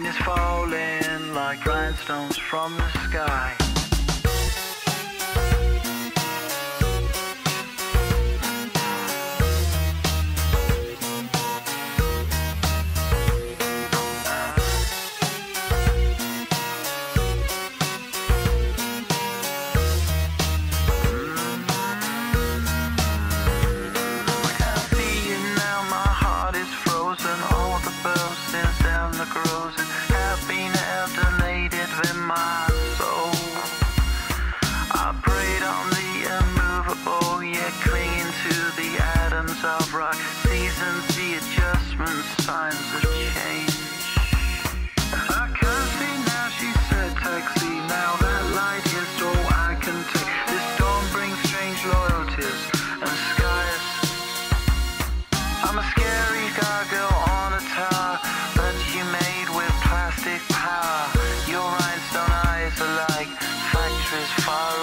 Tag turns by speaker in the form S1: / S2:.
S1: rain is falling like rhinestones from the sky. Of rock, seasons, the adjustments, signs of change. I can't see now, she said, taxi. Now that light is all I can take. This storm brings strange loyalties and skies. I'm a scary gargoyle on a tower that you made with plastic power. Your rhinestone eyes are like factories far